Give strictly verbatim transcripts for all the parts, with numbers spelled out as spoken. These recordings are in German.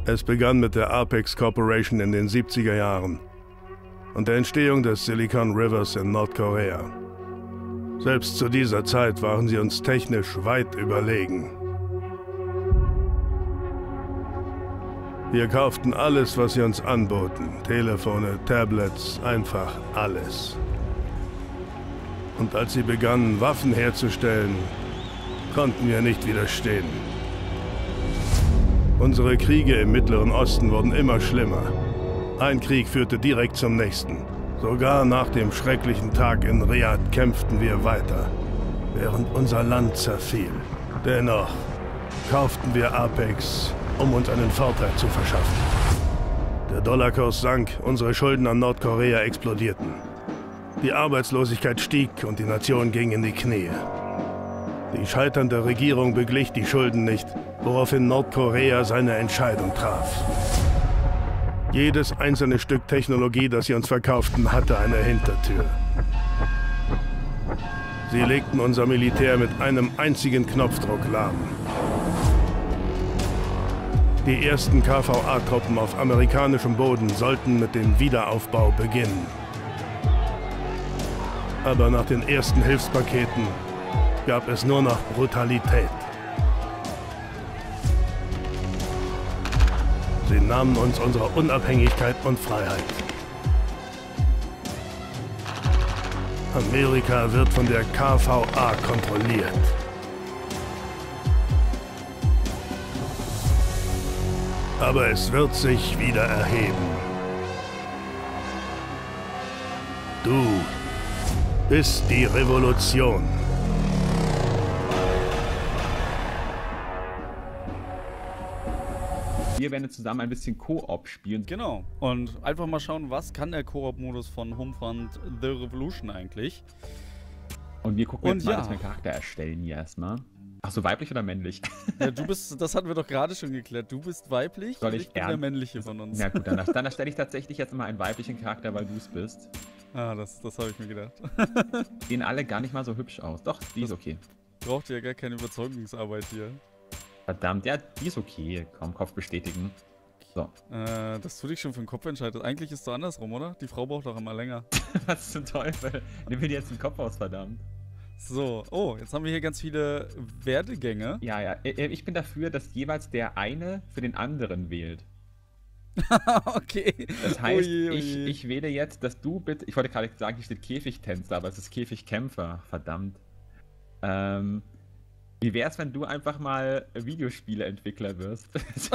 Es begann mit der Apex Corporation in den siebziger Jahren und der Entstehung des Silicon Rivers in Nordkorea. Selbst zu dieser Zeit waren sie uns technisch weit überlegen. Wir kauften alles, was sie uns anboten. Telefone, Tablets, einfach alles. Und als sie begannen, Waffen herzustellen, konnten wir nicht widerstehen. Unsere Kriege im Mittleren Osten wurden immer schlimmer. Ein Krieg führte direkt zum nächsten. Sogar nach dem schrecklichen Tag in Riad kämpften wir weiter, während unser Land zerfiel. Dennoch kauften wir Apex, um uns einen Vorteil zu verschaffen. Der Dollarkurs sank, unsere Schulden an Nordkorea explodierten. Die Arbeitslosigkeit stieg und die Nation ging in die Knie. Die scheiternde Regierung beglich die Schulden nicht, woraufhin Nordkorea seine Entscheidung traf. Jedes einzelne Stück Technologie, das sie uns verkauften, hatte eine Hintertür. Sie legten unser Militär mit einem einzigen Knopfdruck lahm. Die ersten K V A-Truppen auf amerikanischem Boden sollten mit dem Wiederaufbau beginnen. Aber nach den ersten Hilfspaketen gab es nur noch Brutalität. Sie nahmen uns unsere Unabhängigkeit und Freiheit. Amerika wird von der K V A kontrolliert. Aber es wird sich wieder erheben. Du bist die Revolution. Wir werden jetzt zusammen ein bisschen Koop spielen. Genau. Und einfach mal schauen, was kann der Koop-Modus von Homefront The Revolution eigentlich. Und wir gucken Und jetzt mal, ja. dass wir einen Charakter erstellen hier erstmal. Ach so, weiblich oder männlich? Ja, du bist, das hatten wir doch gerade schon geklärt. Du bist weiblich Soll und ich ich bin ern- der männliche von uns. Na gut, dann, dann erstelle ich tatsächlich jetzt mal einen weiblichen Charakter, weil du es bist. Ah, das, das habe ich mir gedacht. Sehen alle gar nicht mal so hübsch aus. Doch, die ist okay. Braucht ja gar keine Überzeugungsarbeit hier. Verdammt, ja, die ist okay. Komm, Kopf bestätigen. So. Äh, dass du dich schon für den Kopf entscheidest. Eigentlich ist es doch andersrum, oder? Die Frau braucht doch immer länger. Was zum Teufel? Nimm mir jetzt den Kopf aus, verdammt. So, oh, jetzt haben wir hier ganz viele Werdegänge. Ja, ja, ich bin dafür, dass jeweils der eine für den anderen wählt. Okay. Das heißt, Oje, oje. Ich, ich wähle jetzt, dass du bitte, ich wollte gerade sagen, hier steht Käfigtänzer, aber es ist Käfigkämpfer, verdammt. Ähm, wie wär's, wenn du einfach mal Videospieleentwickler wirst?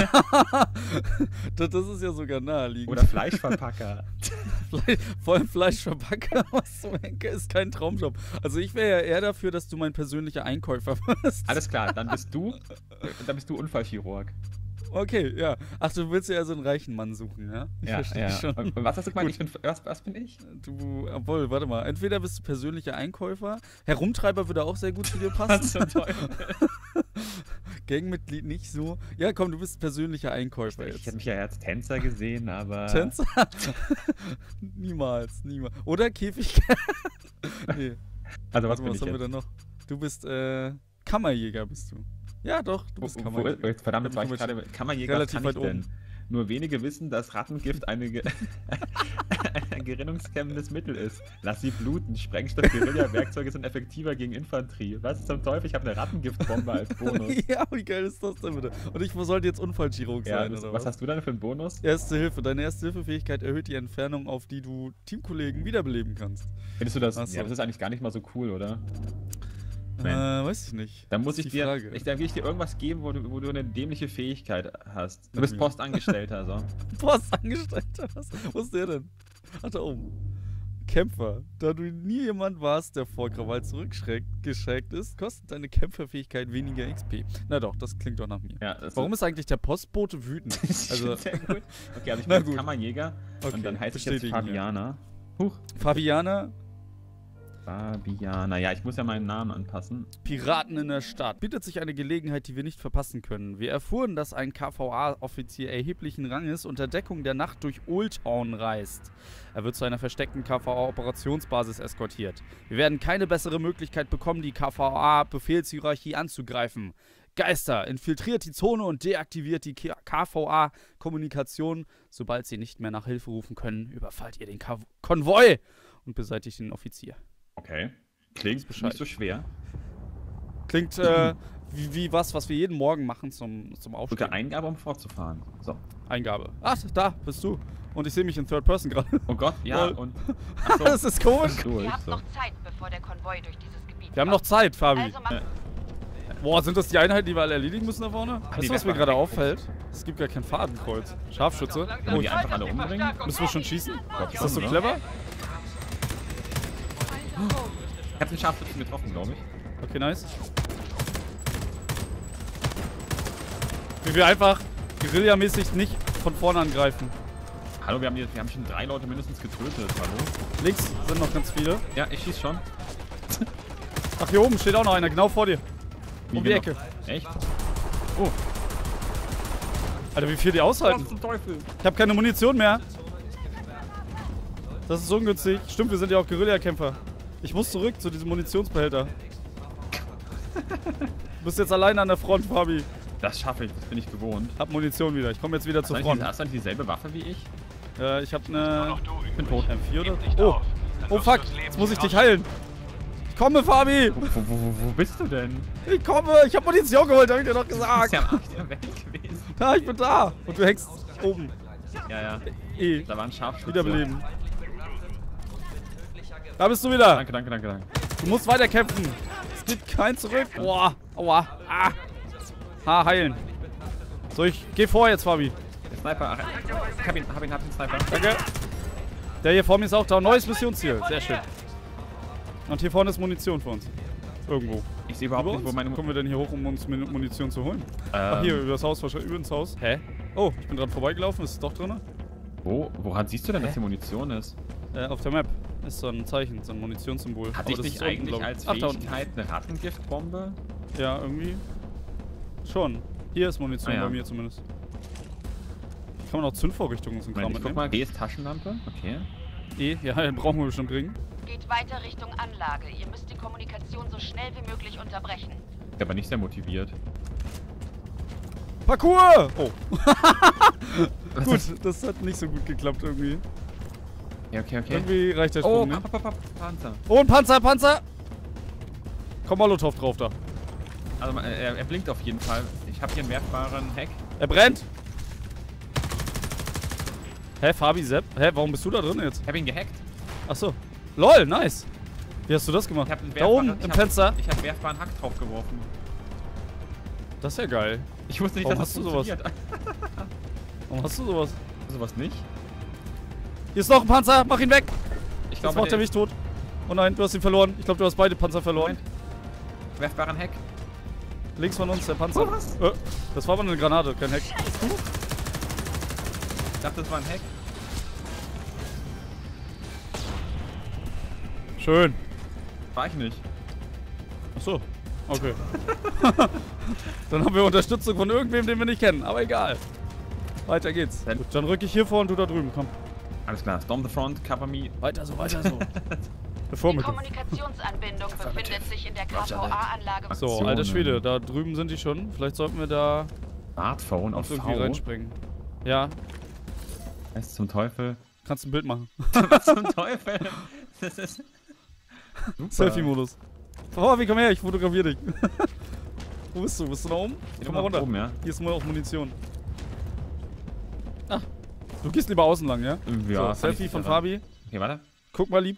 das, das ist ja sogar naheliegend. Oder Fleischverpacker. Fle Vor allem Fleischverpacker, was zum Henker ist kein Traumjob. Also ich wäre ja eher dafür, dass du mein persönlicher Einkäufer wirst. Alles klar, dann bist du, dann bist du Unfallchirurg. Okay, ja. Ach, du willst ja also einen reichen Mann suchen, ja? Ich Ja, verstehe ja. schon. Und was hast du gemeint? Ich bin, was, was bin ich? Du, obwohl, warte mal. Entweder bist du persönlicher Einkäufer. Herumtreiber würde auch sehr gut zu dir passen. Was zum Teufel? Gangmitglied nicht so. Ja, komm, du bist persönlicher Einkäufer Ich jetzt. hätte mich ja als Tänzer gesehen, aber... Tänzer? Niemals, niemals. Oder Käfig? Nee. Also was Warte mal, bin was ich haben wir jetzt? denn noch? Du bist, äh, Kammerjäger bist du. Ja, doch, du bist Wo- wo- Kammerjäger. Verdammt, jetzt war ich Hab ich gerade... Kammerjäger, was relativ kann weit ich denn? oben. Nur wenige wissen, dass Rattengift eine ge ein gerinnungshemmendes Mittel ist. Lass sie bluten. Sprengstoff, Guerilla-Werkzeuge sind effektiver gegen Infanterie. Was zum Teufel? Ich habe eine Rattengiftbombe als Bonus. Ja, wie geil ist das denn bitte? Und ich sollte jetzt Unfallchirurg Ja, sein, das, oder was was? hast du dann für einen Bonus? Erste Hilfe. Deine Erste-Hilfe-Fähigkeit erhöht die Entfernung, auf die du Teamkollegen wiederbeleben kannst. Findest du das? Ach so. Ja, das ist eigentlich gar nicht mal so cool, oder? Äh, Man. weiß ich nicht. Dann muss Das ich ist die dir, Frage. ich, dann will ich dir irgendwas geben, wo du, wo du eine dämliche Fähigkeit hast. Du bist Postangestellter, so. Postangestellter, was? Wo ist der denn? Ach, da oben. Kämpfer. Da du nie jemand warst, der vor Krawall zurückgeschreckt ist, kostet deine Kämpferfähigkeit weniger X P. Na doch, das klingt doch nach mir. Ja, das Warum ist eigentlich der Postbote wütend? Also, Also, sehr gut. Okay, also ich Na bin gut. Kammerjäger okay, und dann heiße ich jetzt bestätigen, ja. Fabiana. Huch. Fabiana, Fabiana. Ja, ich muss ja meinen Namen anpassen. Piraten in der Stadt. Bietet sich eine Gelegenheit, die wir nicht verpassen können. Wir erfuhren, dass ein K V A-Offizier erheblichen Ranges unter Deckung der Nacht durch Old Town reist. Er wird zu einer versteckten K V A-Operationsbasis eskortiert. Wir werden keine bessere Möglichkeit bekommen, die K V A-Befehlshierarchie anzugreifen. Geister, infiltriert die Zone und deaktiviert die K V A-Kommunikation. Sobald sie nicht mehr nach Hilfe rufen können, überfallt ihr den Ka Konvoi und beseitigt den Offizier. Okay. Klingt nicht so schwer. Klingt äh, wie, wie was, was wir jeden Morgen machen zum, zum Aufstehen. Drücke Eingabe, um fortzufahren. So. Eingabe. Ach, da bist du. Und ich sehe mich in Third Person gerade. Oh Gott, ja, Lol. und... Ach so. Das ist komisch. Durch, Ihr habt so. noch Zeit, bevor der Konvoi durch dieses Gebiet Wir haben noch Zeit, Fabi. Also macht Boah, sind das die Einheiten, die wir alle erledigen müssen da vorne? Weißt die du, was mir werden gerade mal auffällt? Es gibt gar kein Fadenkreuz. Scharfschütze. Können Oh, die einfach alle umbringen? müssen wir schon schießen? Ist das so schon, ne? clever? Ich hab den Scharfschützen getroffen, glaube ich. Okay, nice. Wie wir einfach guerillamäßig nicht von vorne angreifen. Hallo, wir haben, hier, wir haben schon drei Leute mindestens getötet. Hallo? Links sind noch ganz viele. Ja, ich schieß schon. Ach, hier oben steht auch noch einer, genau vor dir. Wie Um die wir Ecke. noch- Echt? Oh. Alter, wie viel die aushalten. Was zum Teufel? Ich habe keine Munition mehr. Das ist ungünstig. Stimmt, wir sind ja auch Guerillakämpfer. Ich muss zurück zu diesem Munitionsbehälter. Du bist jetzt alleine an der Front, Fabi. Das schaffe ich, das bin ich gewohnt. Hab Munition wieder. Ich komme jetzt wieder Hast zur du Front. eigentlich- hast du eigentlich dieselbe Waffe wie ich? Äh, ich hab eine... Ich bin tot. M vier oder? Oh. Oh fuck, jetzt muss ich dich heilen. Ich komme, Fabi. Wo, wo, wo, wo bist du denn? Ich komme. Ich hab Munition geholt, hab ich dir doch Du bist gesagt. ja am Arsch der Welt gewesen. Ja, ich bin da. Und du hängst oben. Ja, ja. E. Da war ein Scharfschütze. Wiederbeleben. Da bist du wieder. Danke, danke, danke, danke. Du musst weiter kämpfen. Es gibt kein Zurück. Boah. Aua. Ah. Ha, heilen. So, ich geh vor jetzt, Fabi. Der Sniper. Ach, ich hab ihn, hab ihn, hab den Sniper. Danke. Der hier vor mir ist auch da. Neues Missionsziel. Sehr schön. Und hier vorne ist Munition für uns. Irgendwo. Ich sehe überhaupt Über nicht, wo uns? meine... Kommen wir denn hier hoch, um uns Mun- Munition zu holen? Ähm, Ach, hier, über das Haus, wahrscheinlich über ins Haus. Hä? Oh, ich bin dran vorbeigelaufen. Ist es doch drin? Wo? Woran siehst du denn, dass hier Munition ist? Äh, auf der Map ist so ein Zeichen, so ein Munitionssymbol. Hatte Aber ich das nicht ist unten, eigentlich glaub ich. als Ach, da unten. Fähigkeit eine Rattengiftbombe? Ja, irgendwie. Schon. Hier ist Munition Ah, ja. bei mir zumindest. Kann man auch Zündvorrichtungen und so ein Kram Moment, ich guck mitnehmen? mal. G ist Taschenlampe. Okay. E, ja, den brauchen wir bestimmt bringen. geht weiter Richtung Anlage. Ihr müsst die Kommunikation so schnell wie möglich unterbrechen. Der war nicht sehr motiviert. Parkour! Oh. Gut, das hat nicht so gut geklappt irgendwie. Ja, okay, okay. Irgendwie reicht der Oh, Sprung, ne? pa, pa, pa, Panzer. Oh, ein Panzer, Panzer! Komm, Molotow drauf da. Also, äh, er, er blinkt auf jeden Fall. Ich habe hier einen werfbaren Hack. Er brennt! Hä, Fabi, Sepp? Hä, warum bist du da drin jetzt? Ich habe ihn gehackt. Achso. LOL, nice! Wie hast du das gemacht? Ich hab einen Da oben, werfbaren- im ich Fenster? Hab, ich habe werfbaren Hack drauf geworfen. Das ist ja geil. Ich wusste nicht, Warum dass hast das du sowas? funktioniert. Warum hast du sowas? Sowas nicht? Hier ist noch ein Panzer, mach ihn weg! Ich Jetzt glaube, macht er der mich tot. Oh nein, du hast ihn verloren. Ich glaube, du hast beide Panzer verloren. Moment. Werfbaren Hack. Links von uns, der Panzer. Oh, was? Äh, das war aber eine Granate, kein Heck. Ich dachte, das war ein Hack. Schön. War ich nicht. Achso. Okay. Dann haben wir Unterstützung von irgendwem, den wir nicht kennen. Aber egal. Weiter geht's. Dann- Gut, dann rück ich hier vor und du da drüben. Komm. Alles klar. Storm the front, cover me. Weiter so, weiter so. Bevor Die mit. Kommunikationsanbindung befindet sich in der K V A-Anlage. So, Aktionen. alter Schwede, da drüben sind die schon. Vielleicht sollten wir da Smartphone auf uns irgendwie V. reinspringen. Ja, Was zum Teufel? kannst ein Bild machen. Was zum Teufel? Das ist... Super. Selfie-Modus. Oh, wie komm her, ich fotografiere dich. Wo bist du? Bist du da oben? Ich Komm mal runter. Oben, ja. Hier ist mal auch Munition. Ach, du gehst lieber außen lang, ja? Ja, so, Selfie von Fabi. Okay, warte. Guck mal lieb.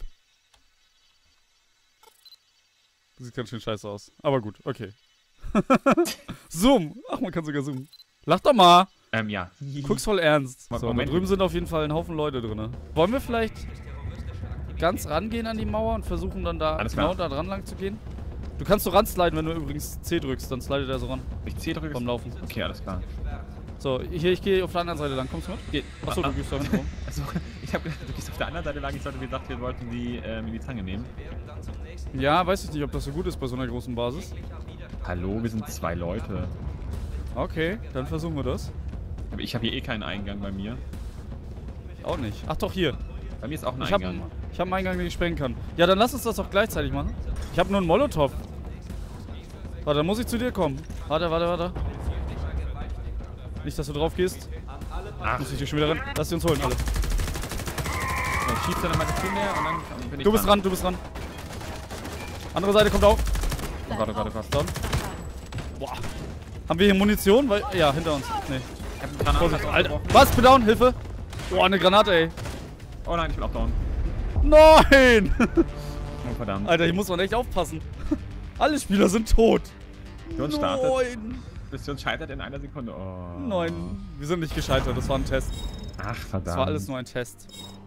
Sieht ganz schön scheiße aus. Aber gut, okay. Zoom. Ach, man kann sogar zoomen. Lach doch mal. Ähm, ja. Guck's voll ernst. Mo- So, da Moment. drüben sind auf jeden Fall ein Haufen Leute drin. Wollen wir vielleicht ganz rangehen an die Mauer und versuchen dann da Alles genau klar. da dran lang zu gehen? Du kannst so ransliden, wenn du übrigens C drückst, dann slidet er so ran Ich zähle drüber. beim Laufen. Okay, alles klar. So, hier, ich gehe auf der anderen Seite lang. Kommst du mit? Geht. Achso, Ah, du gehst da hinten rum. Also, ich hab gedacht, du gehst auf der anderen Seite lang. Ich sollte wie gesagt, wir wollten die ähm, in die Zange nehmen. Ja, weiß ich nicht, ob das so gut ist bei so einer großen Basis. Hallo, wir sind zwei Leute. Okay, dann versuchen wir das. Aber ich habe hier eh keinen Eingang bei mir. Ich auch nicht. Ach doch, hier. Bei mir ist auch ein Ich habe Eingang. ich hab einen Eingang, den ich sprengen kann. Ja, dann lass uns das doch gleichzeitig machen. Ich habe nur einen Molotow. Warte, dann muss ich zu dir kommen. Warte, warte, warte. Nicht, dass du drauf gehst. Ach. Muss ich dich schon wieder ran. Lass sie uns holen, alle. So, ich schieb's dann mal das Team her und dann bin ich Du bist dran, du bist dran. Andere Seite kommt auch. Oh Gott, oh Gott, oh Gott. Down. Boah. Haben wir hier Munition? Weil, ja, hinter uns. Nee. Ich hab einen Granat. Vorsicht, Alter. Was? Bin down, Hilfe. Boah, eine Granate, ey. Oh nein, ich bin auch down. Nein! Oh verdammt. Alter, hier muss man echt aufpassen. Alle Spieler sind tot. Mission startet. Nein. Mission scheitert in einer Sekunde. Oh. Nein. Wir sind nicht gescheitert, das war ein Test. Ach, verdammt. Das war alles nur ein Test.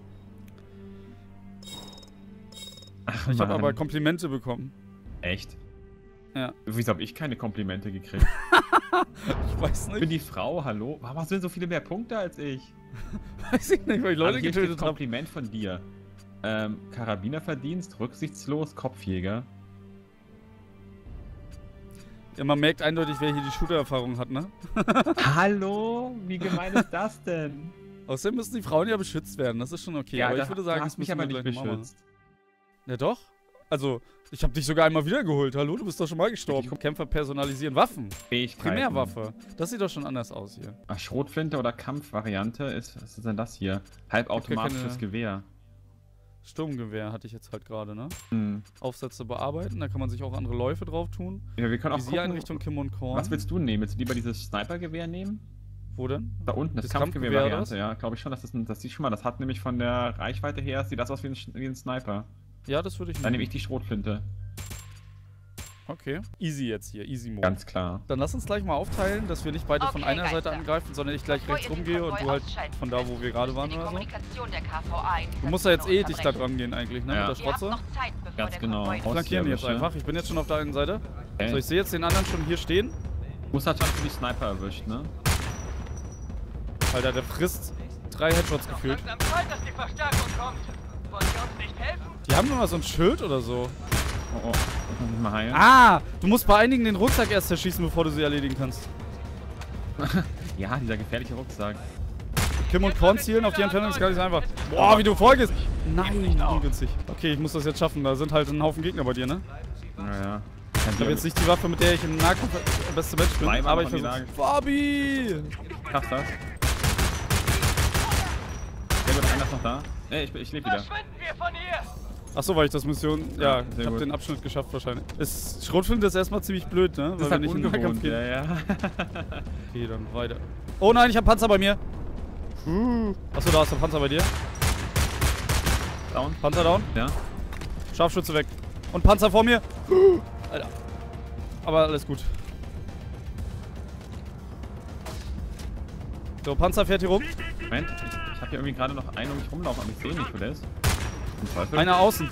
Ach, Ich habe Mann. aber Komplimente bekommen. Echt? Ja. Wieso habe ich keine Komplimente gekriegt? Ich weiß Ich bin nicht. die Frau, hallo? Warum hast du denn so viele mehr Punkte als ich? Weiß ich nicht, weil ich Leute Also hier steht getötet habe. Kompliment von dir. Ähm, Karabinerverdienst, rücksichtslos, Kopfjäger. Ja, man merkt eindeutig, wer hier die Shooter-Erfahrung hat, ne? Hallo? Wie gemein ist das denn? Außerdem müssen die Frauen ja beschützt werden, das ist schon okay. aber da- ich würde sagen, du das hast mich müssen aber wir nicht gleich nochmal machen. beschützt. Ja doch. Also, ich habe dich sogar einmal wiedergeholt. Hallo, du bist doch schon mal gestorben. Kämpfer personalisieren. Waffen. Fähigkeiten. Primärwaffe. Das sieht doch schon anders aus hier. Ach, Schrotflinte oder Kampfvariante ist, was ist denn das hier? Halbautomatisches keine- Gewehr. Sturmgewehr hatte ich jetzt halt gerade, ne? Hm. Aufsätze bearbeiten, da kann man sich auch andere Läufe drauf tun. Ja, wir können auch gucken, Visiereinrichtung Kim und Korn. was willst du nehmen? Willst du lieber dieses Snipergewehr nehmen? Wo denn? Da unten, das, Das Kampfgewehr-Variante, Kampfgewehr, ja, glaube ich schon, dass das, ein, das sieht schon mal, das hat nämlich von der Reichweite her, sieht das aus wie ein, Sch- wie ein Sniper. Ja, das würde ich Dann nehme nehmen. ich die Schrotflinte. Okay. Easy jetzt hier, easy Mode. Ganz klar. Dann lass uns gleich mal aufteilen, dass wir nicht beide von Okay, einer Seite Geister. angreifen, sondern ich gleich Bevor rechts ihr den rumgehe und Konvoi du halt ausschalten von da, wo wir gerade waren die oder so. Kommunikation der K V A in Du dieser musst ja jetzt eh Zone dicht da unterbrechen. dran gehen eigentlich, ne? Ja. Mit der Ihr habt Schrotze. noch Zeit, bevor Ganz der genau. Konvoi Aus- Flankieren jetzt Erwische. einfach. Ich bin jetzt schon auf der einen Seite. Okay. So, ich sehe jetzt den anderen schon hier stehen. Muss hat schon für die Sniper erwischt, ne? Alter, der frisst drei Headshots gefühlt. Langsam Zeit, dass die Verstärkung kommt. Wollt ihr uns nicht helfen? Die haben nur mal so ein Schild oder so. Oh, oh. Ich muss mich mal heilen. Ah! Du musst bei einigen den Rucksack erst zerschießen, bevor du sie erledigen kannst. Ja, dieser gefährliche Rucksack. Kim und Korn zielen auf die Entfernung ist gar nicht so einfach. Boah, wie du vorgehst! Nein, ungünstig. Okay, ich muss das jetzt schaffen. Da sind halt ein Haufen Gegner bei dir, ne? Naja. Ich habe jetzt nicht die Waffe, mit der ich in Nahkampf der beste Mensch bin, Zweimal aber ich noch in die versuche. Lage. Fabi! Schaffst das? Sehr gut, einer ist noch da. Ey, ich, ich lebe wieder. Verschwinden wir von hier! Achso, weil ich das Mission. Ja, Ja, sehr ich habe gut. den Abschnitt geschafft wahrscheinlich. Ist, Schrotflinte ist erstmal ziemlich blöd, ne? Das ist wir halt nicht in den Nahkampf ungewohnt. gehen. Ja, ja. Okay, dann weiter. Oh nein, ich hab Panzer bei mir. Achso, da ist der Panzer bei dir. Down. Panzer down. Ja. Scharfschütze weg. Und Panzer vor mir. Alter. Aber alles gut. So, Panzer fährt hier rum. Moment, ich, ich habe hier irgendwie gerade noch einen um mich rumlaufen, aber ich sehe nicht, wo der ist. Im Teufel. Einer außen.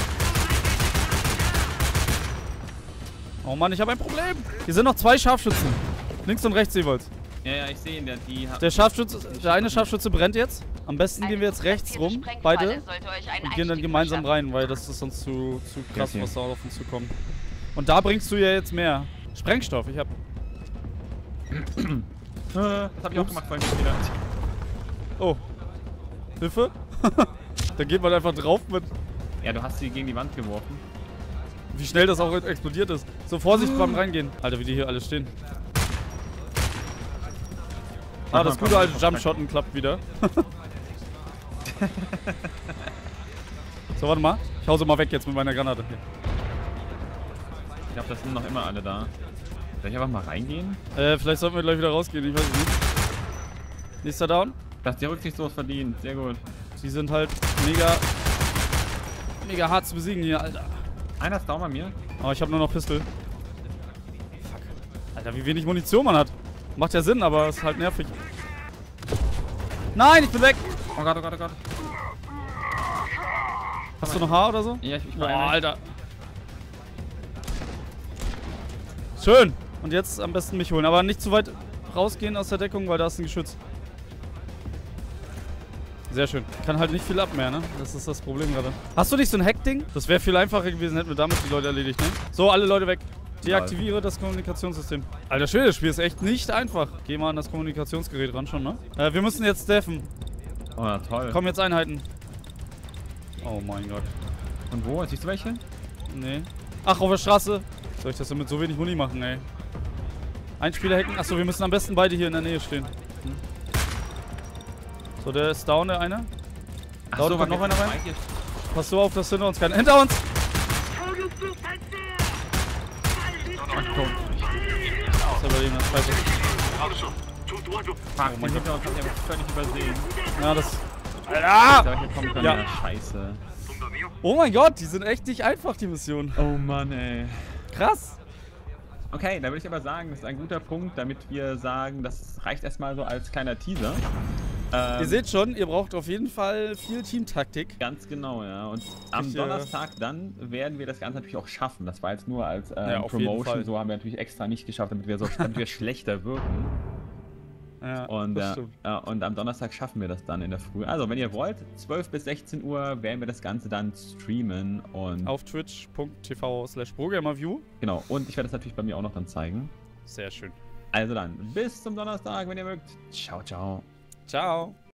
Oh Mann, ich habe ein Problem. Hier sind noch zwei Scharfschützen. Links und rechts jeweils. Ja, ja, ich sehe ihn, der, die hat... Der Scharfschütze, der eine Scharfschütze brennt jetzt. Am besten gehen wir jetzt rechts rum, beide. Und gehen dann gemeinsam rein, weil das ist sonst zu, zu krass, Okay. was da auf uns zukommt. Und da bringst du ja jetzt mehr Sprengstoff. Ich hab. Äh, Das habe ich auch gemacht vorhin wieder. Oh. Hilfe? Da geht man einfach drauf mit. Ja, du hast sie gegen die Wand geworfen. Wie schnell das auch explodiert ist. So, Vorsicht beim Reingehen. Alter, wie die hier alle stehen. Ah, das gute alte Jumpshotten klappt wieder. So, warte mal. Ich hau sie mal weg jetzt mit meiner Granate. Hier. Ich glaube, das sind noch immer alle da. Soll ich einfach mal reingehen? Äh, vielleicht sollten wir gleich wieder rausgehen, ich weiß es nicht. Nächster Down. Das hat der rücksichtslos verdient. Sehr gut. Die sind halt mega, mega hart zu besiegen hier, Alter. Einer ist down bei mir. Aber ich habe nur noch Pistol. Fuck. Alter, wie wenig Munition man hat. Macht ja Sinn, aber ist halt nervig. Nein, ich bin weg. Oh Gott, oh Gott, oh Gott. Hast du noch Haar oder so? Ja, ich, ich Boah, war Alter. Schön. Und jetzt am besten mich holen. Aber nicht zu weit rausgehen aus der Deckung, weil da ist ein Geschütz. Sehr schön. Kann halt nicht viel ab mehr, ne? Das ist das Problem gerade. Hast du nicht so ein Hack-Ding? Das wäre viel einfacher gewesen, hätten wir damit die Leute erledigt, ne? So, alle Leute weg. Deaktiviere das Kommunikationssystem. Alter Schwede, das Spiel ist echt nicht einfach. Geh mal an das Kommunikationsgerät ran schon, ne? Äh, wir müssen jetzt steffen. Oh, ja, toll. Kommen jetzt Einheiten. Oh mein Gott. Und wo? Siehst du welche? Nee. Ach, auf der Straße. Soll ich das denn mit so wenig Muni machen, ey? Ein Spieler hacken. Achso, wir müssen am besten beide hier in der Nähe stehen. Hm. So, der ist down, der eine. Ach Da so, kommt noch einer rein. Mike ist- Pass so auf, dass hinter uns keiner. Hinter uns! Das überleben, das weiß ich. Fuck, mein den hinter uns hab ich aber völlig übersehen. Ja, das. Ich Alter! sag, hier kommt dann Ja. ja. Scheiße. Oh mein Gott, die sind echt nicht einfach, die Mission. Oh Mann, ey. Krass! Okay, da würde ich aber sagen, das ist ein guter Punkt, damit wir sagen, das reicht erstmal so als kleiner Teaser. Ähm, Ihr seht schon, ihr braucht auf jeden Fall viel Teamtaktik. Ganz genau, ja. Und am Ich, äh, Donnerstag dann werden wir das Ganze natürlich auch schaffen. Das war jetzt nur als äh, Ja, auf jeden Fall. Promotion, so haben wir natürlich extra nicht geschafft, damit wir so damit wir schlechter wirken. Ja, Und, das äh, stimmt. äh, und am Donnerstag schaffen wir das dann in der Früh. Also, wenn ihr wollt, zwölf bis sechzehn Uhr werden wir das Ganze dann streamen. Und Auf twitch punkt t v slash ProGamerView. genau, und ich werde das natürlich bei mir auch noch dann zeigen. Sehr schön. Also dann, bis zum Donnerstag, wenn ihr mögt. Ciao, ciao. Ciao.